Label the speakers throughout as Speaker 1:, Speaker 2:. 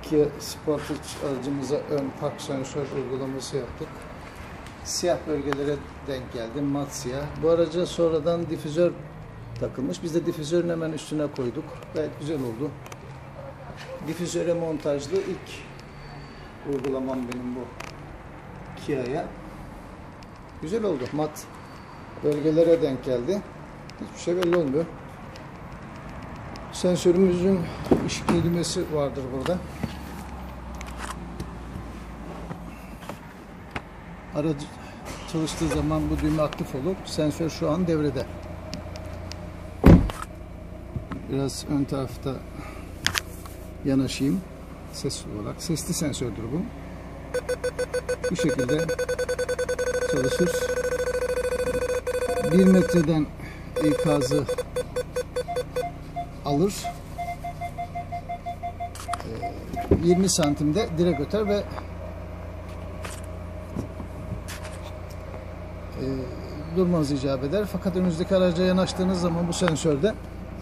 Speaker 1: Kia Sportage aracımıza ön park sensör uygulaması yaptık. Siyah bölgelere denk geldi, mat siyah. Bu araca sonradan difüzör takılmış. Biz de difüzörün hemen üstüne koyduk. Gayet güzel oldu. Difüzöre montajlı ilk uygulamam benim bu Kia'ya. Güzel oldu. Mat bölgelere denk geldi. Hiçbir şey belli olmuyor. Sensörümüzün ışık düğmesi vardır burada. Aracı çalıştığı zaman bu düğme aktif olur. Sensör şu an devrede. Biraz ön tarafta yanaşayım. Ses olarak. Sesli sensördür bu. Bu şekilde çalışır. 1 metreden ikazı alır. 20 santimde direk öter ve durmanız icap eder. Fakat önünüzdeki araca yanaştığınız zaman bu sensörde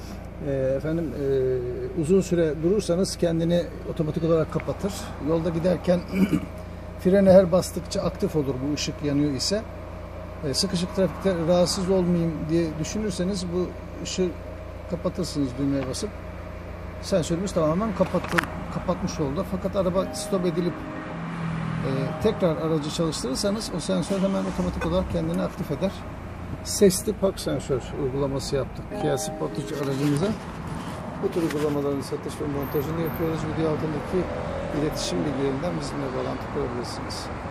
Speaker 1: uzun süre durursanız kendini otomatik olarak kapatır. Yolda giderken frene her bastıkça aktif olur bu ışık yanıyor ise. Sıkışık trafikte rahatsız olmayayım diye düşünürseniz bu ışığı kapatırsınız düğmeye basıp. Sensörümüz tamamen kapatmış oldu. Fakat araba stop edilip tekrar aracı çalıştırırsanız o sensör hemen otomatik olarak kendini aktif eder. Sesli park sensör uygulaması yaptık Kia Sportage aracımıza. Bu tür uygulamaların satış ve montajını yapıyoruz. Video altındaki iletişim bilgilerinden bizimle bağlantı kurabilirsiniz.